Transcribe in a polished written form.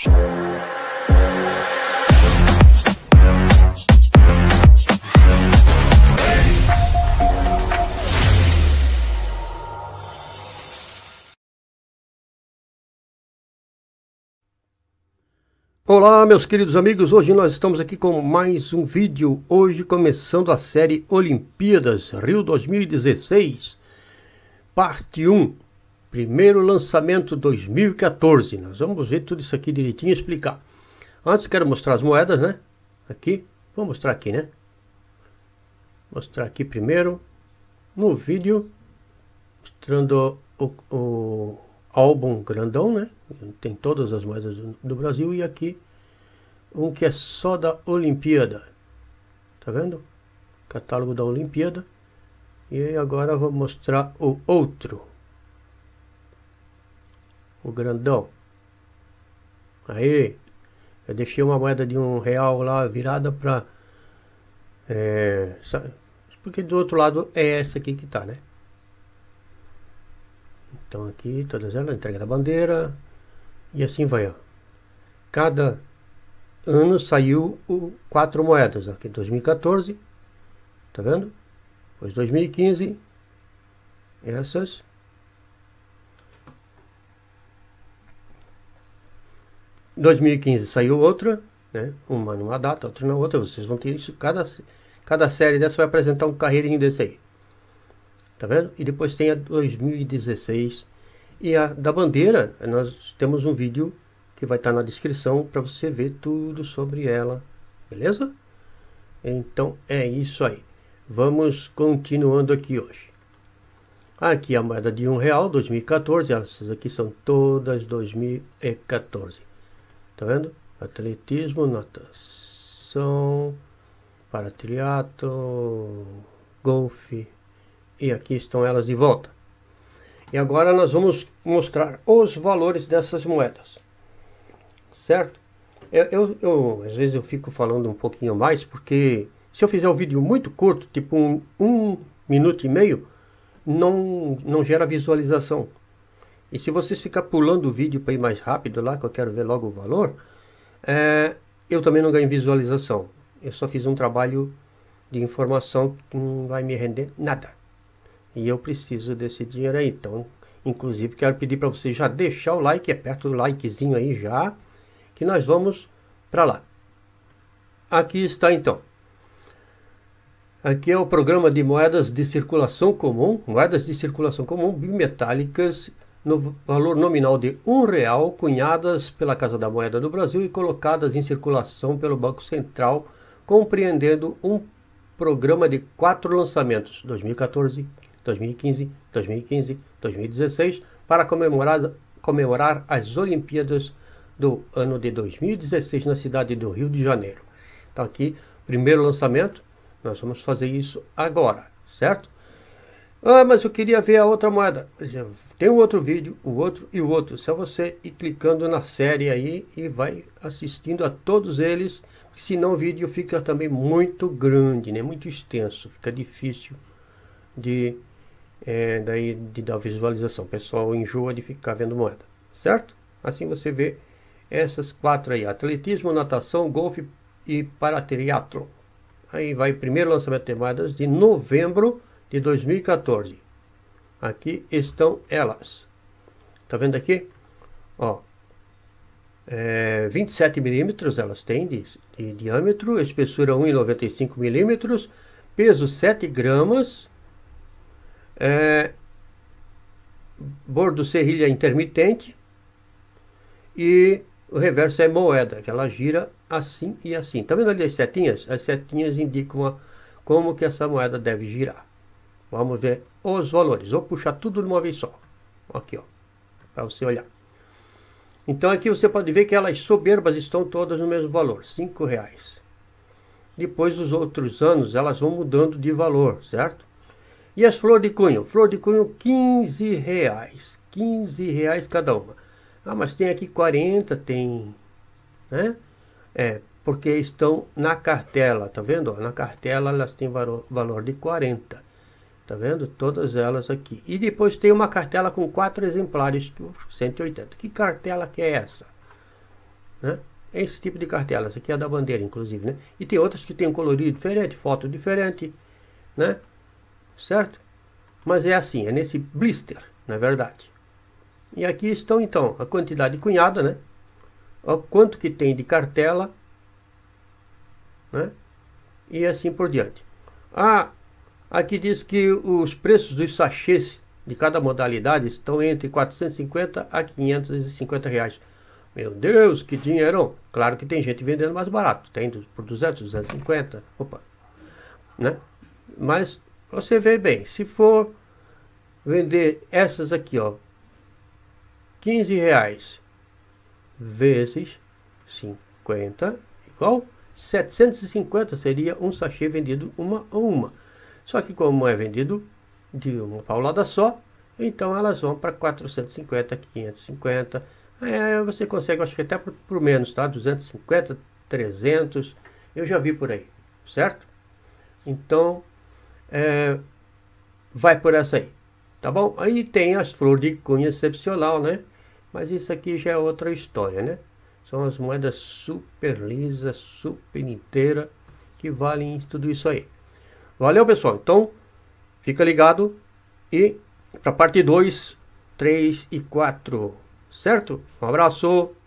Olá, meus queridos amigos, hoje nós estamos aqui com mais um vídeo, hoje começando a série Olimpíadas Rio 2016, parte 1, primeiro lançamento 2014, nós vamos ver tudo isso aqui direitinho e explicar. Antes quero mostrar as moedas, né, aqui, vou mostrar aqui, né, mostrar aqui primeiro, no vídeo, mostrando o álbum grandão, né? Tem todas as moedas do Brasil e aqui um que é só da Olimpíada. Tá vendo? Catálogo da Olimpíada. E agora vou mostrar o outro. O grandão. Aí, eu deixei uma moeda de R$1 lá virada para porque do outro lado é essa aqui que tá, né? Então aqui todas elas, entrega da bandeira e assim vai, ó. Cada ano saiu 4 moedas, aqui 2014, tá vendo? Depois 2015, essas. 2015 saiu outra, né? Uma numa data, outra na outra, vocês vão ter isso, cada série dessa vai apresentar um carreirinho desse aí. Tá vendo? E depois tem a 2016 e a da bandeira, nós temos um vídeo que vai estar na descrição para você ver tudo sobre ela, beleza? Então é isso aí. Vamos continuando aqui hoje. Aqui a moeda de R$1, 2014, essas aqui são todas 2014. Tá vendo? Atletismo, natação, para triatlo, golfe. E aqui estão elas de volta. E agora nós vamos mostrar os valores dessas moedas. Certo? Às vezes eu fico falando um pouquinho mais, porque se eu fizer um vídeo muito curto, tipo um minuto e meio, não gera visualização. E se vocês ficar pulando o vídeo para ir mais rápido lá, que eu quero ver logo o valor, eu também não ganho visualização. Eu só fiz um trabalho de informação que não vai me render nada. E eu preciso desse dinheiro aí. Então, inclusive, quero pedir para você já deixar o like, aperta o likezinho aí já, que nós vamos para lá. Aqui está então. Aqui é o programa de moedas de circulação comum, bimetálicas, no valor nominal de R$1, cunhadas pela Casa da Moeda do Brasil e colocadas em circulação pelo Banco Central, compreendendo um programa de 4 lançamentos, 2014, 2015, 2016, para comemorar as Olimpíadas do ano de 2016 na cidade do Rio de Janeiro. Então aqui, primeiro lançamento, nós vamos fazer isso agora, certo? Ah, mas eu queria ver a outra moeda. Tem um outro vídeo, o outro e o outro. Só você ir clicando na série aí e vai assistindo a todos eles, senão o vídeo fica também muito grande, né? Muito extenso, fica difícil de dar visualização. O pessoal enjoa de ficar vendo moeda, certo? Assim você vê essas 4 aí: atletismo, natação, golfe e para triatlo. Aí vai o primeiro lançamento de moedas de novembro de 2014. Aqui estão elas. Tá vendo aqui? Ó, 27 milímetros elas têm de diâmetro, espessura 1,95 milímetros, peso 7 gramas, bordo serrilha intermitente e o reverso é moeda, que ela gira assim e assim. Tá vendo ali as setinhas? As setinhas indicam como que essa moeda deve girar. Vamos ver os valores. Vou puxar tudo de uma vez só. Aqui, ó, para você olhar. Então aqui você pode ver que elas soberbas estão todas no mesmo valor, R$5. Depois os outros anos elas vão mudando de valor, certo? E as flor de cunho? Flor de cunho, R$15. R$15 cada uma. Ah, mas tem aqui 40, tem, né? Porque estão na cartela, tá vendo? Na cartela elas têm valor de 40. Tá vendo? Todas elas aqui. E depois tem uma cartela com 4 exemplares por 180. Que cartela que é essa? né? Esse tipo de cartela, essa aqui é a da bandeira, inclusive, né? E tem outras que tem um colorido diferente, foto diferente, né? Certo? Mas é assim, é nesse blister, na verdade. E aqui estão, então, a quantidade cunhada, né? O quanto que tem de cartela, né? E assim por diante. Ah, aqui diz que os preços dos sachês de cada modalidade estão entre 450 a 550 reais. Meu Deus, que dinheirão! Claro que tem gente vendendo mais barato, tem por 200, 250, opa, né? Mas você vê bem, se for vender essas aqui, ó, 15 reais vezes 50, igual 750 seria um sachê vendido uma a uma. Só que como é vendido de uma paulada só, então elas vão para 450, 550. Você consegue, acho que até por menos, tá? 250, 300, eu já vi por aí, certo? Então, vai por essa aí, tá bom? Aí tem as flores de cunha excepcional, né? Mas isso aqui já é outra história, né? São as moedas super lisas, super inteiras, que valem tudo isso aí. Valeu, pessoal. Então, fica ligado e para parte 2, 3 e 4, certo? Um abraço.